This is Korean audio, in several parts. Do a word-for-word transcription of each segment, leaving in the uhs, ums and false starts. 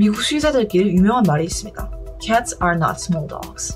미국 수의사들끼리 유명한 말이 있습니다. Cats are not small dogs.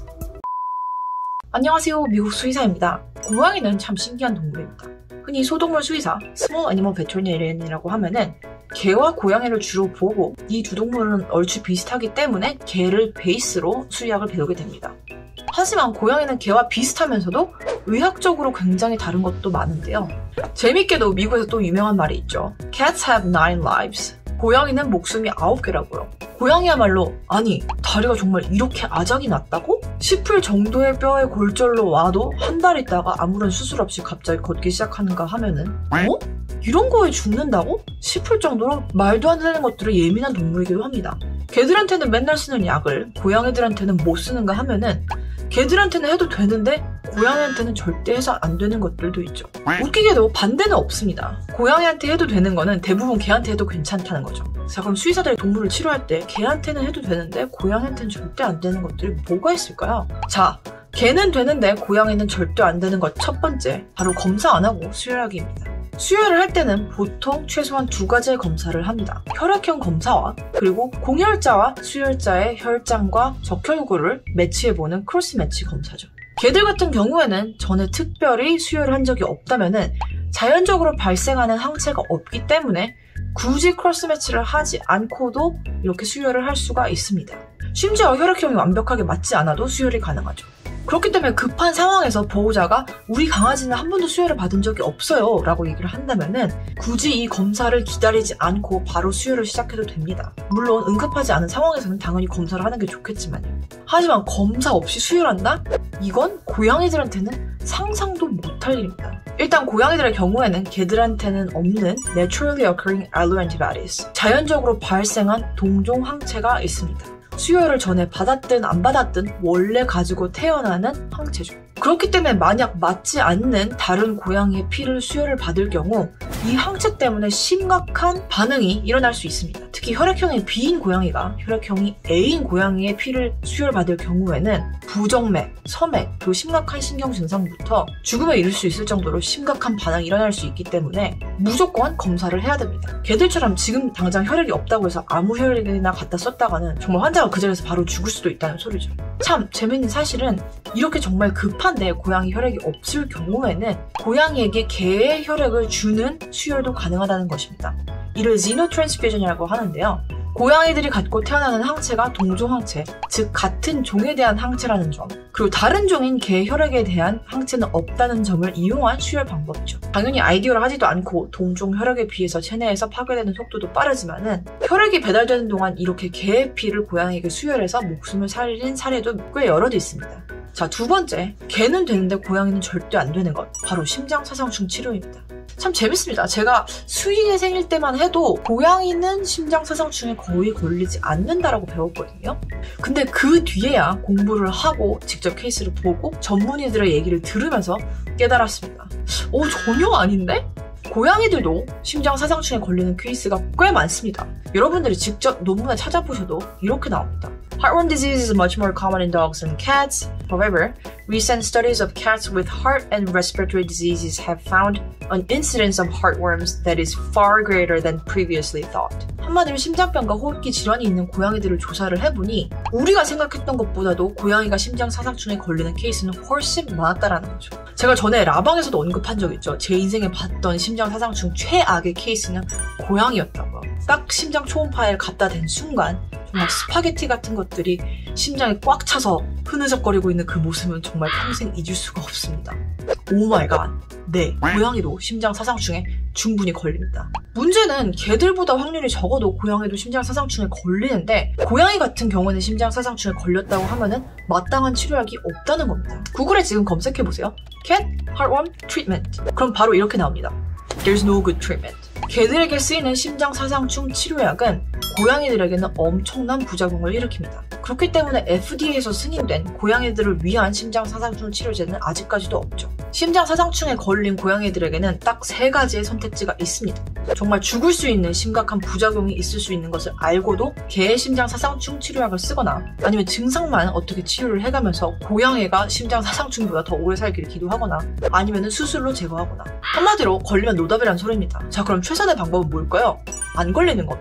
안녕하세요, 미국 수의사입니다. 고양이는 참 신기한 동물입니다. 흔히 소동물 수의사, Small Animal Veterinarian이라고 하면은 개와 고양이를 주로 보고 이 두 동물은 얼추 비슷하기 때문에 개를 베이스로 수의학을 배우게 됩니다. 하지만 고양이는 개와 비슷하면서도 의학적으로 굉장히 다른 것도 많은데요. 재밌게도 미국에서 또 유명한 말이 있죠. Cats have nine lives. 고양이는 목숨이 아홉 개라고요. 고양이야말로 아니 다리가 정말 이렇게 아작이 났다고? 싶을 정도의 뼈의 골절로 와도 한 달 있다가 아무런 수술 없이 갑자기 걷기 시작하는가 하면은 어? 이런 거에 죽는다고? 싶을 정도로 말도 안 되는 것들을 예민한 동물이기도 합니다. 개들한테는 맨날 쓰는 약을 고양이들한테는 못 쓰는가 하면은 개들한테는 해도 되는데 고양이한테는 절대 해서 안 되는 것들도 있죠. 웃기게도 반대는 없습니다. 고양이한테 해도 되는 거는 대부분 개한테 해도 괜찮다는 거죠. 자, 그럼 수의사들이 동물을 치료할 때 개한테는 해도 되는데 고양이한테는 절대 안 되는 것들이 뭐가 있을까요? 자, 개는 되는데 고양이는 절대 안 되는 것 첫 번째, 바로 검사 안 하고 수혈하기입니다. 수혈을 할 때는 보통 최소한 두 가지의 검사를 합니다. 혈액형 검사와 그리고 공혈자와 수혈자의 혈장과 적혈구를 매치해보는 크로스 매치 검사죠. 개들 같은 경우에는 전에 특별히 수혈을 한 적이 없다면은 자연적으로 발생하는 항체가 없기 때문에 굳이 크로스 매치를 하지 않고도 이렇게 수혈을 할 수가 있습니다. 심지어 혈액형이 완벽하게 맞지 않아도 수혈이 가능하죠. 그렇기 때문에 급한 상황에서 보호자가 우리 강아지는 한 번도 수혈을 받은 적이 없어요 라고 얘기를 한다면은 굳이 이 검사를 기다리지 않고 바로 수혈을 시작해도 됩니다. 물론 응급하지 않은 상황에서는 당연히 검사를 하는 게 좋겠지만요. 하지만 검사 없이 수혈한다? 이건 고양이들한테는 상상도 못할 일입니다. 일단 고양이들의 경우에는 개들한테는 없는 Naturally Occurring Alloantibodies, 자연적으로 발생한 동종 항체가 있습니다. 수혈을 전에 받았든 안 받았든 원래 가지고 태어나는 항체죠. 그렇기 때문에 만약 맞지 않는 다른 고양이의 피를 수혈을 받을 경우 이 항체 때문에 심각한 반응이 일어날 수 있습니다. 특히 혈액형이 B인 고양이가 혈액형이 A인 고양이의 피를 수혈받을 경우에는 부정맥, 서맥, 그리고 심각한 신경 증상부터 죽음에 이를 수 있을 정도로 심각한 반응이 일어날 수 있기 때문에 무조건 검사를 해야 됩니다. 개들처럼 지금 당장 혈액이 없다고 해서 아무 혈액이나 갖다 썼다가는 정말 환자가 그 자리에서 바로 죽을 수도 있다는 소리죠. 참 재밌는 사실은 이렇게 정말 급한데 고양이 혈액이 없을 경우에는 고양이에게 개의 혈액을 주는 수혈도 가능하다는 것입니다. 이를 xenotransfusion이라고 하는데요. 고양이들이 갖고 태어나는 항체가 동종 항체, 즉 같은 종에 대한 항체라는 점, 그리고 다른 종인 개 혈액에 대한 항체는 없다는 점을 이용한 수혈 방법이죠. 당연히 아이디어를 하지도 않고 동종 혈액에 비해서 체내에서 파괴되는 속도도 빠르지만은 혈액이 배달되는 동안 이렇게 개의 피를 고양이에게 수혈해서 목숨을 살린 사례도 꽤 여럿 있습니다. 자, 두 번째, 개는 되는데 고양이는 절대 안 되는 것, 바로 심장사상충 치료입니다. 참 재밌습니다. 제가 수의에 생일 때만 해도 고양이는 심장사상충에 거의 걸리지 않는다라고 배웠거든요. 근데 그 뒤에야 공부를 하고 직접 케이스를 보고 전문의들의 얘기를 들으면서 깨달았습니다. 오, 전혀 아닌데? 고양이들도 심장사상충에 걸리는 케이스가 꽤 많습니다. 여러분들이 직접 논문을 찾아보셔도 이렇게 나옵니다. Heartworm disease is much more common in dogs than cats. However, recent studies of cats with heart and respiratory diseases have found an incidence of heartworms that is far greater than previously thought. 한마디로 심장병과 호흡기 질환이 있는 고양이들을 조사를 해보니 우리가 생각했던 것보다도 고양이가 심장사상충에 걸리는 케이스는 훨씬 많았다라는 거죠. 제가 전에 라방에서도 언급한 적 있죠. 제 인생에 봤던 심장사상충 최악의 케이스는 고양이였다고요. 딱 심장 초음파에 갖다 댄 순간 정말 스파게티 같은 것들이 심장에 꽉 차서 흐느적거리고 있는 그 모습은 정말 평생 잊을 수가 없습니다. 오 마이 갓. 네, 고양이도 심장사상충에 충분히 걸립니다. 문제는 개들보다 확률이 적어도 고양이도 심장사상충에 걸리는데 고양이 같은 경우는 심장사상충에 걸렸다고 하면은 마땅한 치료약이 없다는 겁니다. 구글에 지금 검색해보세요. Cat Heartworm Treatment. 그럼 바로 이렇게 나옵니다. There's no good treatment. 개들에게 쓰이는 심장사상충 치료약은 고양이들에게는 엄청난 부작용을 일으킵니다. 그렇기 때문에 에프디에이에서 승인된 고양이들을 위한 심장사상충 치료제는 아직까지도 없죠. 심장사상충에 걸린 고양이들에게는 딱 세 가지의 선택지가 있습니다. 정말 죽을 수 있는 심각한 부작용이 있을 수 있는 것을 알고도 개의 심장사상충 치료약을 쓰거나 아니면 증상만 어떻게 치료를 해가면서 고양이가 심장사상충보다 더 오래 살기를 기도하거나 아니면 수술로 제거하거나 한마디로 걸리면 노답이란 소리입니다. 자, 그럼 최선의 방법은 뭘까요? 안 걸리는 겁니다.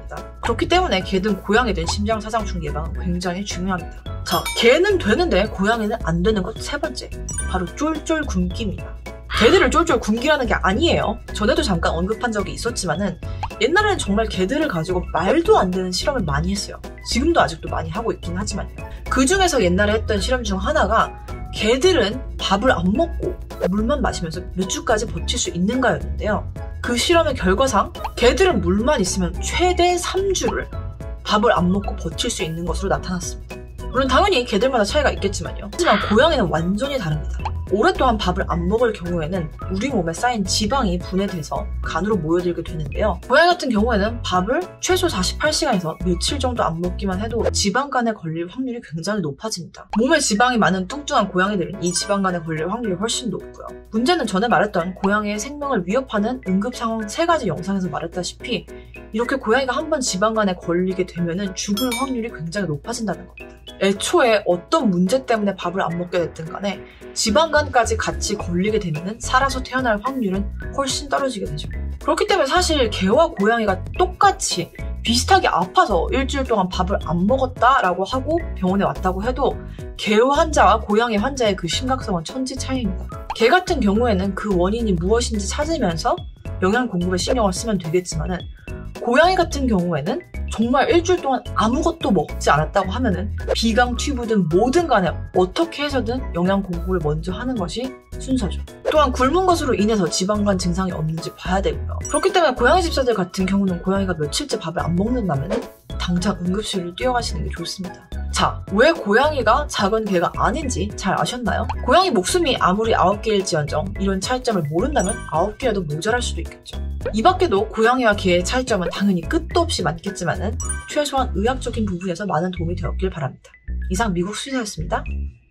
그렇기 때문에 개든 고양이든 심장사상충 예방은 굉장히 중요합니다. 자, 개는 되는데 고양이는 안 되는 것 세 번째, 바로 쫄쫄 굶기입니다. 개들을 쫄쫄 굶기라는 게 아니에요. 전에도 잠깐 언급한 적이 있었지만은 옛날에는 정말 개들을 가지고 말도 안 되는 실험을 많이 했어요. 지금도 아직도 많이 하고 있긴 하지만요. 그 중에서 옛날에 했던 실험 중 하나가 개들은 밥을 안 먹고 물만 마시면서 몇 주까지 버틸 수 있는가였는데요. 그 실험의 결과상 개들은 물만 있으면 최대 삼 주를 밥을 안 먹고 버틸 수 있는 것으로 나타났습니다. 물론 당연히 개들마다 차이가 있겠지만요. 하지만 고양이는 완전히 다릅니다. 오랫동안 밥을 안 먹을 경우에는 우리 몸에 쌓인 지방이 분해돼서 간으로 모여들게 되는데요. 고양이 같은 경우에는 밥을 최소 사십팔 시간에서 며칠 정도 안 먹기만 해도 지방간에 걸릴 확률이 굉장히 높아집니다. 몸에 지방이 많은 뚱뚱한 고양이들은 이 지방간에 걸릴 확률이 훨씬 높고요. 문제는 전에 말했던 고양이의 생명을 위협하는 응급상황 세 가지 영상에서 말했다시피 이렇게 고양이가 한번 지방간에 걸리게 되면 죽을 확률이 굉장히 높아진다는 겁니다. 애초에 어떤 문제 때문에 밥을 안 먹게 됐든 간에 지방간까지 같이 걸리게 되면 살아서 태어날 확률은 훨씬 떨어지게 되죠. 그렇기 때문에 사실 개와 고양이가 똑같이 비슷하게 아파서 일주일 동안 밥을 안 먹었다라고 하고 병원에 왔다고 해도 개 환자와 고양이 환자의 그 심각성은 천지 차이입니다. 개 같은 경우에는 그 원인이 무엇인지 찾으면서 영양 공급에 신경을 쓰면 되겠지만은 고양이 같은 경우에는 정말 일주일 동안 아무것도 먹지 않았다고 하면은 비강 튜브든 뭐든 간에 어떻게 해서든 영양 공급을 먼저 하는 것이 순서죠. 또한 굶은 것으로 인해서 지방간 증상이 없는지 봐야 되고요. 그렇기 때문에 고양이 집사들 같은 경우는 고양이가 며칠째 밥을 안 먹는다면 당장 응급실로 뛰어가시는 게 좋습니다. 자, 왜 고양이가 작은 개가 아닌지 잘 아셨나요? 고양이 목숨이 아무리 아홉 개일지언정 이런 차이점을 모른다면 아홉 개라도 모자랄 수도 있겠죠. 이 밖에도 고양이와 개의 차이점은 당연히 끝도 없이 많겠지만은 최소한 의학적인 부분에서 많은 도움이 되었길 바랍니다. 이상 미국 수의사였습니다.